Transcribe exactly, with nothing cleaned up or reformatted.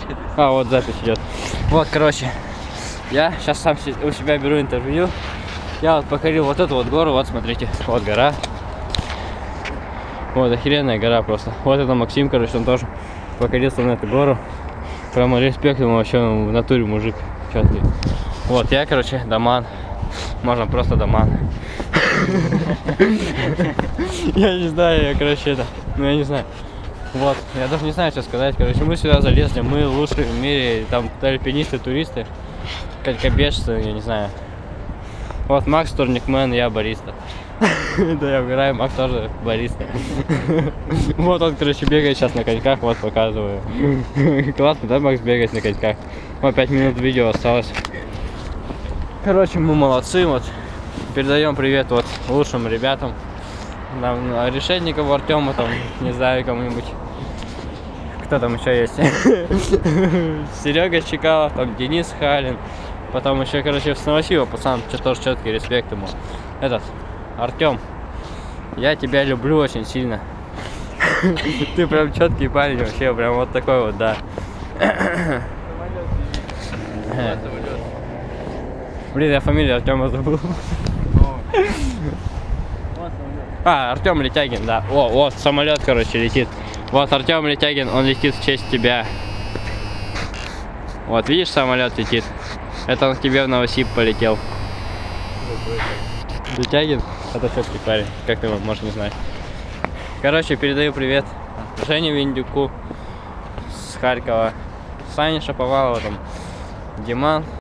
А, вот запись идет. Вот, короче, я сейчас сам у себя беру интервью. Я вот покорил вот эту вот гору, вот смотрите, вот гора. Вот охеренная гора просто. Вот это Максим, короче, он тоже покорился на эту гору. Прямо респект ему, вообще в натуре мужик четкий. Вот я, короче, Доман. Можно просто Доман. Я не знаю, я, короче, это, ну я не знаю. Вот, я даже не знаю, что сказать. Короче, мы сюда залезли, мы лучшие в мире, там альпинисты, туристы, конькобежцы, я не знаю. Вот Макс турникмен, я бариста. Да, я угораю, Макс тоже бариста. Вот он, короче, бегает сейчас на коньках, вот показываю. Классно, да, Макс бегает на коньках? Вот пять минут видео осталось. Короче, мы молодцы, вот. Передаем привет вот лучшим ребятам. Там, Решетникову, Артему, там, не знаю, кому-нибудь. Кто там еще есть? Серега Чекалов, там Денис Халин. Потом еще, короче, с Новосиба, пацан, что тоже четкий, респект ему. Этот, Артем, я тебя люблю очень сильно. Ты прям четкий парень, вообще, прям вот такой вот, да. Блин, я фамилию Артема забыл. А, Артем Летягин, да. О, вот самолет, короче, летит. Вот Артем Летягин, он летит в честь тебя. Вот, видишь, самолет летит. Это он к тебе в Новосиб полетел. Летягин? Это все-таки парень, как ты можешь не знать. Короче, передаю привет Жене Виндюку с Харькова, Сане Шаповалову, там, Диман.